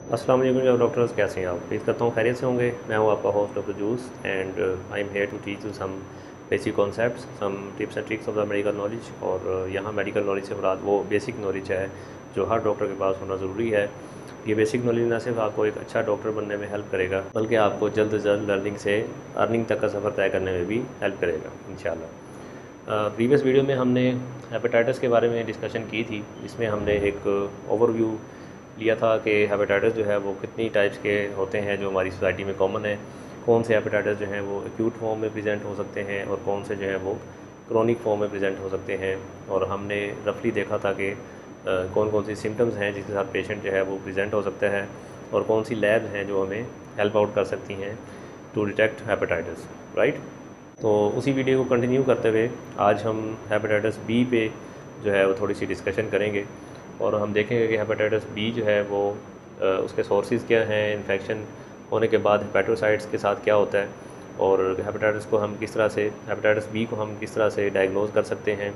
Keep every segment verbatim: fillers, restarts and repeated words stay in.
अस्सलाम वालेकुम जनाब डॉक्टर्स, कैसे हैं आप? उम्मीद करता हूँ खैरियत से होंगे। मैं हूँ आपका होस्ट डॉक्टर जूस and I am here to teach you some basic concepts, some tips and tricks of the medical knowledge. और यहाँ मेडिकल नॉलेज से मुराद वो बेसिक नॉलेज है जो हर डॉक्टर के पास होना ज़रूरी है। ये बेसिक नॉलेज ना सिर्फ आपको एक अच्छा डॉक्टर बनने में हेल्प करेगा, बल्कि आपको जल्द से जल्द लर्निंग से अर्निंग तक का सफ़र तय करने में भी हेल्प करेगा इंशाल्लाह। प्रीवियस वीडियो में हमने हेपेटाइटिस के बारे में डिस्कशन की थी, जिसमें हमने एक ओवरव्यू लिया था कि हेपेटाइटिस जो है वो कितनी टाइप्स के होते हैं जो हमारी सोसाइटी में कॉमन है। कौन से हेपेटाइटिस जो हैं वो एक्यूट फॉर्म में प्रेजेंट हो सकते हैं और कौन से जो है वो क्रोनिक फॉर्म में प्रेजेंट हो सकते हैं। और हमने रफली देखा था कि कौन कौन सी सिम्टम्स हैं जिसके साथ पेशेंट जो है वो प्रेजेंट हो सकता है और कौन सी लैब हैं जो हमें हेल्प आउट कर सकती हैं टू डिटेक्ट हेपेटाइटिस, राइट। तो उसी वीडियो को कंटिन्यू करते हुए आज हम हेपेटाइटिस बी पे जो है वो थोड़ी सी डिस्कशन करेंगे और हम देखेंगे कि हेपेटाइटिस बी जो है वो आ, उसके सोर्सेज क्या हैं, इन्फेक्शन होने के बाद हेपेटोसाइट्स के साथ क्या होता है और हेपेटाइटिस को हम किस तरह से हेपेटाइटिस बी को हम किस तरह से डायग्नोज कर सकते हैं।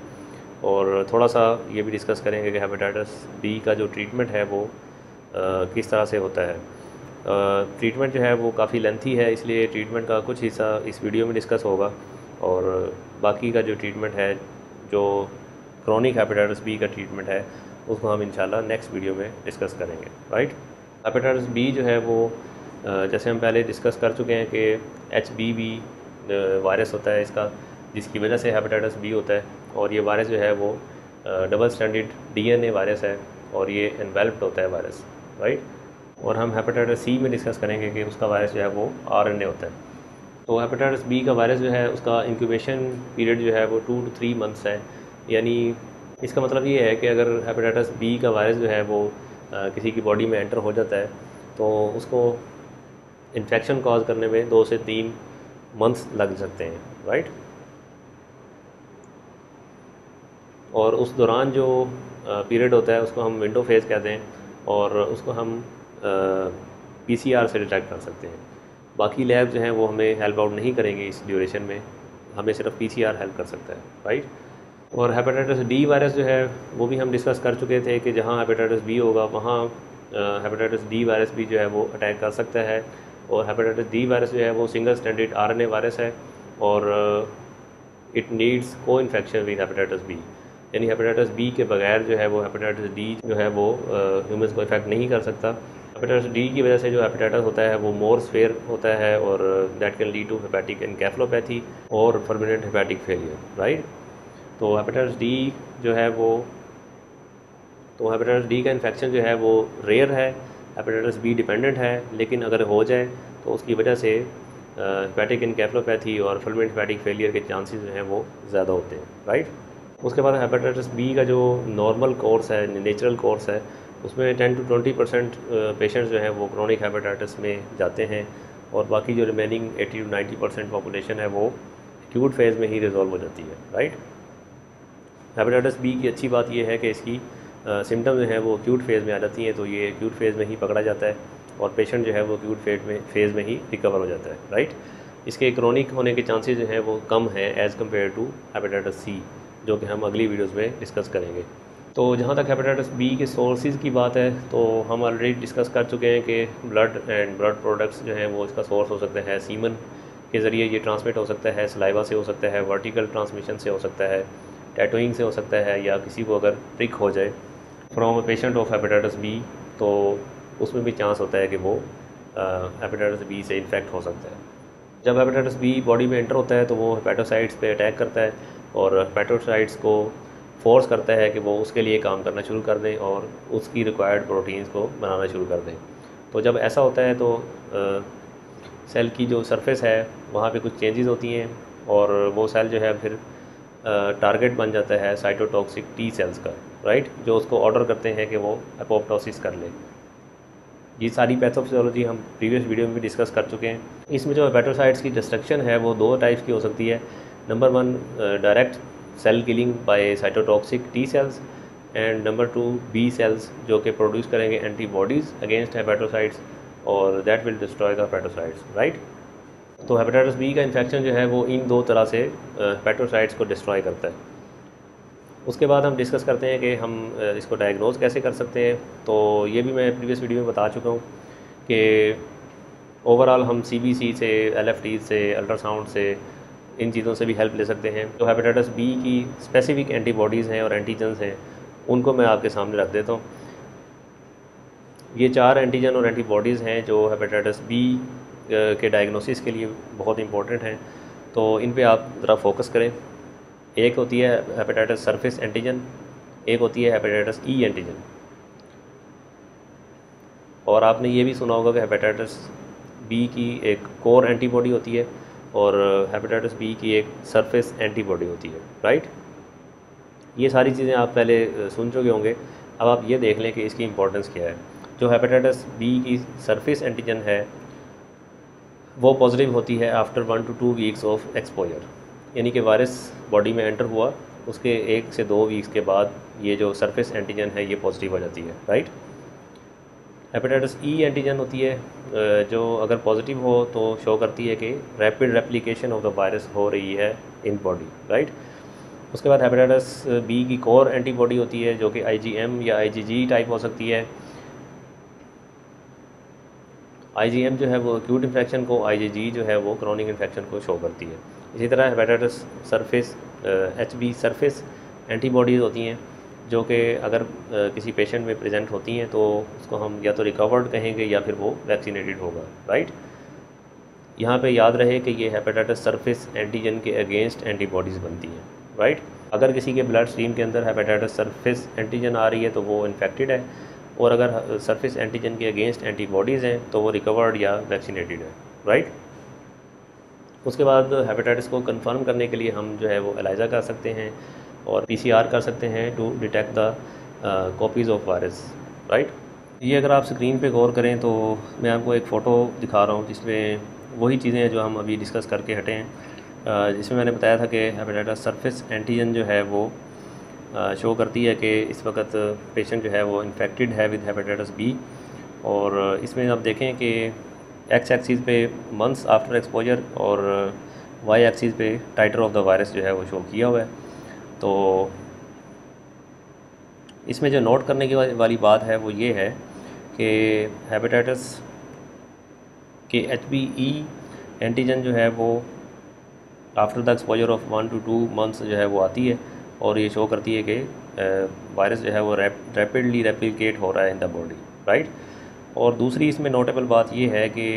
और थोड़ा सा ये भी डिस्कस करेंगे कि हेपेटाइटिस बी का जो ट्रीटमेंट है वो आ, किस तरह से होता है। ट्रीटमेंट जो है वो काफ़ी लेंथी है, इसलिए ट्रीटमेंट का कुछ हिस्सा इस वीडियो में डिस्कस होगा और बाकी का जो ट्रीटमेंट है, जो क्रोनिक हेपेटाइटिस बी का ट्रीटमेंट है, उसको हम इंशाल्लाह नेक्स्ट वीडियो में डिस्कस करेंगे, राइट। हेपेटाइटिस बी जो है वो जैसे हम पहले डिस्कस कर चुके हैं कि एच बी वी वायरस होता है इसका, जिसकी वजह से हेपेटाइटिस बी होता है। और ये वायरस जो है वो डबल स्ट्रैंडेड डीएनए वायरस है और ये एनवेल्प्ड होता है वायरस, राइट। और हम हेपेटाइटिस सी में डिस्कस करेंगे कि उसका वायरस जो है वो आरएनए होता है। तो हेपेटाइटिस बी का वायरस जो है उसका इंक्यूबेशन पीरियड जो है वो टू टू थ्री मंथ्स है। यानी इसका मतलब ये है कि अगर हेपेटाइटिस बी का वायरस जो है वो आ, किसी की बॉडी में एंटर हो जाता है तो उसको इन्फेक्शन कॉज करने में दो से तीन मंथ्स लग सकते हैं, राइट। और उस दौरान जो पीरियड होता है उसको हम विंडो फेज कहते हैं और उसको हम पीसीआर से डिटेक्ट कर सकते हैं। बाकी लैब जो हैं वो हमें हेल्प आउट नहीं करेंगे इस ड्यूरेशन में, हमें सिर्फ पीसीआर हेल्प कर सकता है, राइट। और हेपेटाइटिस डी वायरस जो है वो भी हम डिस्कस कर चुके थे कि जहाँ हेपेटाइटिस बी होगा वहाँ हेपेटाइटिस डी वायरस भी जो है वो अटैक कर सकता है। और हेपेटाइटिस डी वायरस जो है वो सिंगल स्ट्रैंडेड आरएनए वायरस है और it needs coinfection with hepatitis B. यानी हेपेटाइटिस बी के बगैर जो है वो हेपेटाइटिस डी जो है वो ह्यूमंस को इफेक्ट नहीं कर सकता। हेपेटाइटिस डी की वजह से जो हेपेटाइटिस होता है वो मोर स्फेयर होता है और that can lead to hepatic encephalopathy और परमानेंट हेपेटिक फेलियर, राइट। तो हेपेटाइटिस डी जो है वो तो हेपेटाइटिस डी का इन्फेक्शन जो है वो रेयर है, हेपेटाइटिस बी डिपेंडेंट है, लेकिन अगर हो जाए तो उसकी वजह से हेपेटिक एनकेफेलोपैथी और फुलमेंट हेपेटिक फेलियर के चांसेस जो हैं वो ज़्यादा होते हैं, राइट। उसके बाद हेपेटाइटिस बी का जो नॉर्मल कोर्स है, नेचुरल कोर्स है, उसमें ten to twenty percent patients जो हैं वो क्रोनिक हेपेटाइटिस में जाते हैं और बाकी जो remaining eighty to ninety percent population है वो एक्यूट फेज़ में ही रिजॉल्व हो जाती है, राइट। हेपेटाइटिस बी की अच्छी बात यह है कि इसकी सिम्टम्स जो हैं वो एक्यूट फेज़ में आ जाती हैं, तो ये एक्यूट फेज़ में ही पकड़ा जाता है और पेशेंट जो है वो एक्यूट फेज में फेज़ में ही रिकवर हो जाता है, राइट। इसके क्रोनिक होने के चांसेस जो हैं वो कम हैं as compared to hepatitis C, जो कि हम अगली वीडियोज़ में डिस्कस करेंगे। तो जहाँ तक हेपेटाइटिस बी के सोर्सेज की बात है तो हम ऑलरेडी डिस्कस कर चुके हैं कि ब्लड एंड ब्लड प्रोडक्ट्स जो हैं वो इसका सोर्स हो सकता है। सीमन के ज़रिए ये ट्रांसमिट हो सकता है, सलाइवा से हो सकता है, वर्टिकल ट्रांसमिशन से हो सकता है, टैटूइंग से हो सकता है, या किसी को अगर प्रिक हो जाए from a patient of hepatitis B तो उसमें भी चांस होता है कि वो हेपेटाइटिस बी से इन्फेक्ट हो सकता है। जब हेपेटाइटिस बी बॉडी में एंटर होता है तो वो हेपेटोसाइट्स पे अटैक करता है और हेपेटोसाइट्स को फोर्स करता है कि वो उसके लिए काम करना शुरू कर दें और उसकी रिक्वायर्ड प्रोटीन्स को बनाना शुरू कर दें। तो जब ऐसा होता है तो आ, सेल की जो सरफेस है वहाँ पे कुछ चेंजेस होती हैं और वो सेल जो है फिर टारगेट बन जाता है साइटोटॉक्सिक टी सेल्स का, राइट, जो उसको ऑर्डर करते हैं कि वो एपोप्टोसिस कर ले। ये सारी पैथोफिजियोलॉजी हम प्रीवियस वीडियो में भी डिस्कस कर चुके हैं। इसमें जो हेपेटोसाइट्स की डिस्ट्रक्शन है वो दो टाइप्स की हो सकती है। Number one, direct cell killing by cytotoxic T cells and number two, B cells जो कि प्रोड्यूस करेंगे एंटीबॉडीज़ अगेंस्ट हेपेटोसाइट्स और that will destroy the hepatocytes, right. तो हेपेटाइटिस बी का इन्फेक्शन जो है वो इन दो तरह से हेपेटोसाइट्स को डिस्ट्रॉय करता है। उसके बाद हम डिस्कस करते हैं कि हम इसको डायग्नोज कैसे कर सकते हैं। तो ये भी मैं प्रीवियस वीडियो में बता चुका हूँ कि ओवरऑल हम सी बी सी से, एल एफ टी से, अल्ट्रासाउंड से, इन चीज़ों से भी हेल्प ले सकते हैं। जो हेपेटाइटिस बी की स्पेसिफिक एंटीबॉडीज़ हैं और एंटीजन्स हैं उनको मैं आपके सामने रख देता हूँ। ये चार एंटीजन और एंटीबॉडीज़ हैं जो हेपेटाइटिस बी के डायग्नोसिस के लिए बहुत इंपॉर्टेंट हैं, तो इन पे आप ज़रा फोकस करें। एक होती है हेपेटाइटिस सरफेस एंटीजन, एक होती है हेपेटाइटिस ई एंटीजन, और आपने ये भी सुना होगा कि हेपेटाइटिस बी की एक कोर एंटीबॉडी होती है और हेपेटाइटिस बी की एक सरफेस एंटीबॉडी होती है, राइट। ये सारी चीज़ें आप पहले सुन चुके होंगे। अब आप ये देख लें कि इसकी इंपॉर्टेंस क्या है। जो हेपेटाइटिस बी की सरफेस एंटीजन है वो पॉजिटिव होती है after one to two weeks of exposure, यानी कि वायरस बॉडी में एंटर हुआ उसके एक से दो वीक्स के बाद ये जो सरफेस एंटीजन है ये पॉजिटिव हो जाती है, राइट। हेपेटाइटिस ई एंटीजन होती है जो अगर पॉजिटिव हो तो शो करती है कि rapid replication of the virus हो रही है इन बॉडी, राइट। उसके बाद हेपेटाइटिस बी की कोर एंटीबॉडी होती है जो कि आईजीएम या आईजीजी टाइप हो सकती है। आईजीएम जो है वो एक्यूट इन्फेक्शन को, आईजीजी जो है वो क्रॉनिक इन्फेक्शन को शो करती है। इसी तरह hepatitis surface H B surface antibodies होती हैं जो कि अगर किसी पेशेंट में प्रेजेंट होती हैं तो उसको हम या तो रिकवर्ड कहेंगे या फिर वो वैक्सीनेटेड होगा, राइट। यहाँ पे याद रहे कि ये हेपेटाइटिस सरफेस एंटीजन के अगेंस्ट एंटीबॉडीज़ बनती हैं, राइट। अगर किसी के ब्लड स्ट्रीम के अंदर हेपेटाइटिस सरफेस एंटीजन आ रही है तो वो इन्फेक्टेड है, और अगर सरफेस एंटीजन के अगेंस्ट एंटीबॉडीज़ हैं तो वो रिकवर्ड या वैक्सीनेटेड है, राइट। उसके बाद हेपेटाइटिस को कंफर्म करने के लिए हम जो है वो एलाइजा कर सकते हैं और पीसीआर कर सकते हैं to detect the copies of virus, right. ये अगर आप स्क्रीन पे गौर करें तो मैं आपको एक फ़ोटो दिखा रहा हूँ जिसमें वही चीज़ें हैं जो हम अभी डिस्कस करके हटे हैं, जिसमें मैंने बताया था कि हेपेटाइटिस सरफेस एंटीजन जो है वो शो करती है कि इस वक्त पेशेंट जो है वो इन्फेक्टेड है विद हेपेटाइटिस बी। और इसमें आप देखें कि एक्स एक्सिस पे मंथ्स आफ्टर एक्सपोजर और वाई एक्सिस पे टाइटर ऑफ द वायरस जो है वो शो किया हुआ है। तो इसमें जो नोट करने की वाली बात है वो ये है कि हेपेटाइटिस के एच बी ई एंटीजन जो है वो after the exposure of one to two months जो है वो आती है और ये शो करती है कि वायरस जो है वो रैप रैपिडली रेप्लिकेट हो रहा है इन द बॉडी, राइट। और दूसरी इसमें नोटेबल बात ये है कि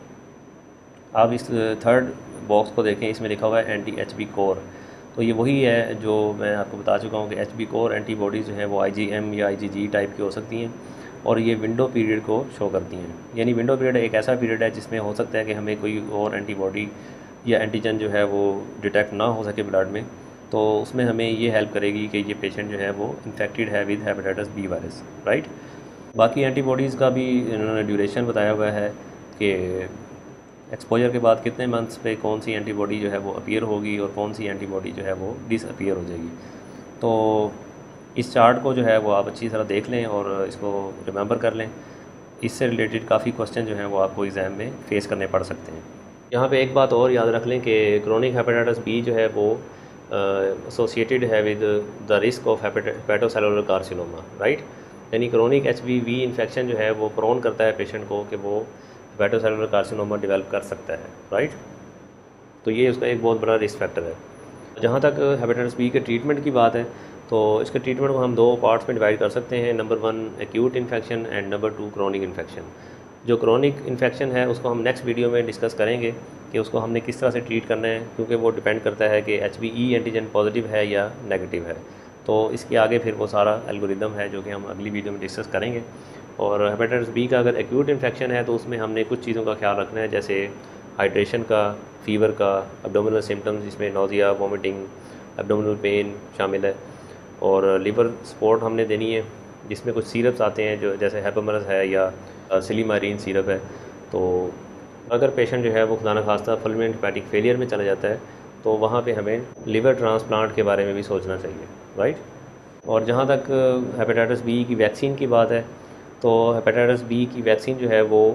आप इस थर्ड बॉक्स को देखें, इसमें लिखा हुआ है एंटी एच बी कोर। तो ये वही है जो मैं आपको बता चुका हूँ कि एच बी कोर एंटीबॉडीज़ जो हैं वो आई जी एम या आई जी जी टाइप की हो सकती हैं और ये विंडो पीरियड को शो करती हैं। यानी विंडो पीरियड एक ऐसा पीरियड है जिसमें हो सकता है कि हमें कोई और एंटीबॉडी या एंटीजन जो है वो डिटेक्ट ना हो सके ब्लड में, तो उसमें हमें ये हेल्प करेगी कि ये पेशेंट जो है वो इन्फेक्टेड है with hepatitis B virus, right. बाकी एंटीबॉडीज़ का भी इन्होंने ड्यूरेशन बताया हुआ है कि एक्सपोजर के बाद कितने मंथ्स पे कौन सी एंटीबॉडी जो है वो अपीयर होगी और कौन सी एंटीबॉडी जो है वो डिसअपीयर हो जाएगी। तो इस चार्ट को जो है वो आप अच्छी तरह देख लें और इसको रिमेंबर कर लें। इससे रिलेटेड काफ़ी क्वेश्चन जो हैं वो आपको एग्ज़ाम में फ़ेस करने पड़ सकते हैं। यहाँ पे एक बात और याद रख लें कि क्रोनिक हेपेटाइटिस बी जो है वो एसोसिएटेड है with the risk of hepatocellular carcinoma, right. यानी chronic H B V infection जो है वो प्रोन करता है पेशेंट को कि वो हेपेटोसेलुलर कार्सिनोमा डेवलप कर सकता है, राइट। तो ये उसका एक बहुत बड़ा रिस्क फैक्टर है। जहाँ तक हेपेटाइटिस बी के ट्रीटमेंट की बात है तो इसके ट्रीटमेंट को हम दो पार्ट्स में डिवाइड कर सकते हैं। Number one acute infection and number two chronic infection. जो क्रोनिक इन्फेक्शन है उसको हम नेक्स्ट वीडियो में डिस्कस करेंगे कि उसको हमने किस तरह से ट्रीट करना है, क्योंकि वो डिपेंड करता है कि H B E antigen positive है या नेगेटिव है। तो इसके आगे फिर वो सारा एल्गोरिदम है जो कि हम अगली वीडियो में डिस्कस करेंगे। और हेपेटाइटिस बी का अगर एक्यूट इन्फेक्शन है तो उसमें हमने कुछ चीज़ों का ख्याल रखना है, जैसे हाइड्रेशन का, फीवर का, एब्डोमिनल सिम्टम्स जिसमें नोज़िया, वॉमिटिंग, एब्डोमिनल पेन शामिल है, और लिवर सपोर्ट हमने देनी है जिसमें कुछ सिरप्स आते हैं जो जैसे हेपामरस है या सिलीमारीन सिरप है। तो अगर पेशेंट जो है वो खुदा न खास्ता फुलमेंट हेपेटिक फेलियर में चला जाता है तो वहाँ पे हमें लिवर ट्रांसप्लांट के बारे में भी सोचना चाहिए, राइट। और जहाँ तक हेपेटाइटिस बी की वैक्सीन की बात है तो हेपेटाइटिस बी की वैक्सीन जो है वो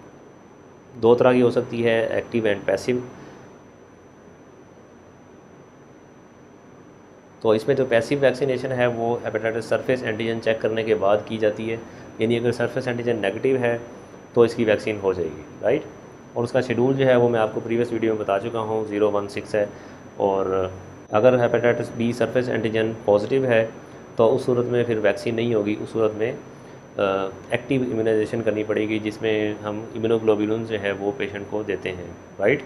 दो तरह की हो सकती है, एक्टिव एंड पैसिव। तो इसमें जो पैसिव वैक्सीनेशन है वो हेपेटाइटिस सरफेस एंटीजन चेक करने के बाद की जाती है, यानी अगर सरफेस एंटीजन नेगेटिव है तो इसकी वैक्सीन हो जाएगी, राइट। और उसका शेड्यूल जो है वो मैं आपको प्रीवियस वीडियो में बता चुका हूँ, ज़ीरो वन सिक्स है। और अगर hepatitis B surface antigen positive है तो उस सूरत में फिर वैक्सीन नहीं होगी, उस सूरत में एक्टिव इम्यूनाइजेशन करनी पड़ेगी, जिसमें हम इम्यूनोग्लोबुलिन जो है वो पेशेंट को देते हैं, राइट।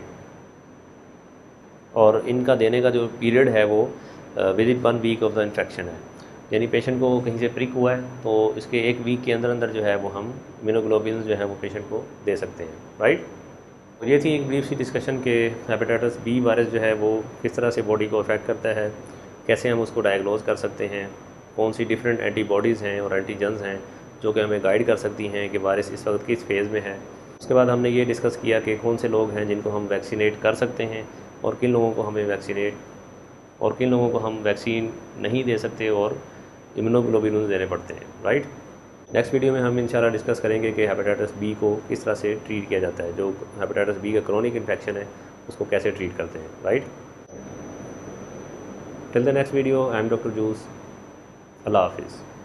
और इनका देने का जो पीरियड है वो within one week of the infection है, यानी पेशेंट को कहीं से प्रिक हुआ है तो इसके एक वीक के अंदर अंदर जो है वो हम इम्यूनोग्लोबुलिन जो है वो पेशेंट को दे सकते हैं, राइट। और ये थी एक ब्रीफ सी डिस्कशन के हेपेटाइटिस बी वायरस जो है वो किस तरह से बॉडी को अफेक्ट करता है, कैसे हम उसको डायग्नोज कर सकते हैं, कौन सी डिफरेंट एंटीबॉडीज़ हैं और एंटीजन्स हैं जो कि हमें गाइड कर सकती हैं कि वायरस इस वक्त किस फेज़ में है। उसके बाद हमने ये डिस्कस किया कि कौन से लोग हैं जिनको हम वैक्सीनेट कर सकते हैं और किन लोगों को हमें वैक्सीनेट और किन लोगों को हम वैक्सीन नहीं दे सकते और इम्यूनोग्लोबुलिन देने पड़ते हैं, राइट। नेक्स्ट वीडियो में हम इंशाल्लाह डिस्कस करेंगे कि हेपेटाइटिस बी को किस तरह से ट्रीट किया जाता है, जो हेपेटाइटिस बी का क्रोनिक इन्फेक्शन है उसको कैसे ट्रीट करते हैं, राइट। Till the next video, I am doctor जूस। अल्लाह हाफिज़।